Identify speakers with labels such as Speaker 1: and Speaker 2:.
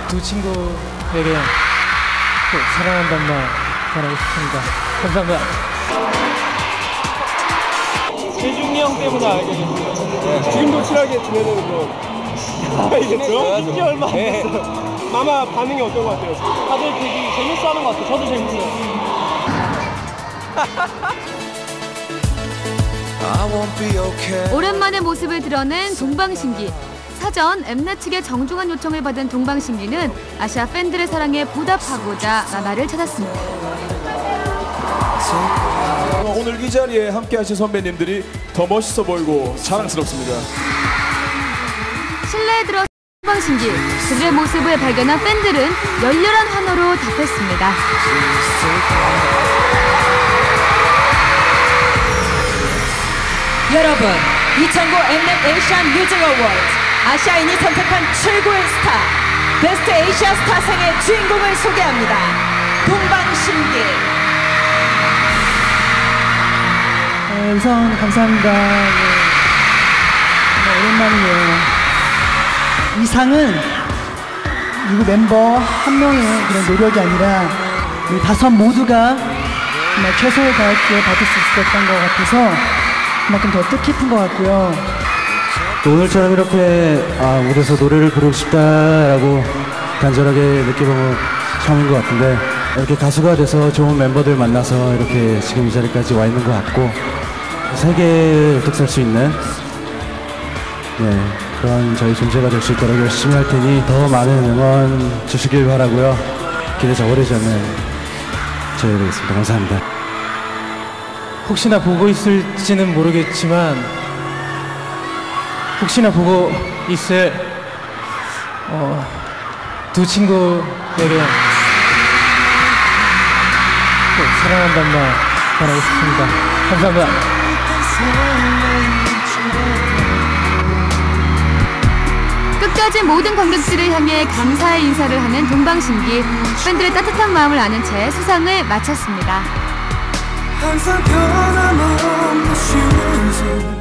Speaker 1: 두 친구에게 꼭 사랑한다는 말 전하고 싶습니다. 감사합니다. 재중이 형 때문에 알게 됐어요.
Speaker 2: 네. 지금도 친하게 지내는 그런 사이겠죠?
Speaker 1: 이제 얼마 안 됐어요.
Speaker 2: 마마 반응이 어떤 것 같아요?
Speaker 1: 다들 되게 재밌어하는 것 같아요. 저도 재밌어요.
Speaker 3: 오랜만에 모습을 드러낸 동방신기. 사전 엠넷 측의 정중한 요청을 받은 동방신기는 아시아 팬들의 사랑에 보답하고자 나날을 찾았습니다.
Speaker 2: 오늘 이 자리에 함께하신 선배님들이 더 멋있어 보이고 자랑스럽습니다.
Speaker 3: 실내에 들어 동방신기. 그들의 모습을 발견한 팬들은 열렬한 환호로 답했습니다.
Speaker 4: 여러분, 2009 엠넷 에이시안 뮤직 어워드 아시아인이 선택한 최고의 스타 베스트 에이시아 스타상의 주인공을 소개합니다. 동방신기.
Speaker 5: 우선 감사합니다. 정말 오랜만이에요. 이 상은 누구 멤버 한 명의 그런 노력이 아니라 우리 다섯 모두가 정말 최선을 다했기에 받을 수 있었던 것 같아서 그만큼 더 뜻깊은 것 같고요.
Speaker 6: 또 오늘처럼 이렇게 무대에서 노래를 부르고 싶다라고 간절하게 느껴본 건 처음인 것 같은데, 이렇게 가수가 돼서 좋은 멤버들 만나서 이렇게 지금 이 자리까지 와 있는 것 같고, 세계를 득살 수 있는 그런 저희 존재가 될 수 있도록 열심히 할 테니 더 많은 응원 주시길 바라고요. 기대 저버리지 않는 저희 되겠습니다. 감사합니다.
Speaker 1: 혹시나 보고 있을지는 모르겠지만 혹시나 보고 있을 두 친구에게 꼭 사랑한다는 말 전하고 싶습니다. 감사합니다.
Speaker 3: 끝까지 모든 관객들을 향해 감사의 인사를 하는 동방신기. 팬들의 따뜻한 마음을 아는 채 수상을 마쳤습니다.
Speaker 7: 항상 변함없는 쉬운 손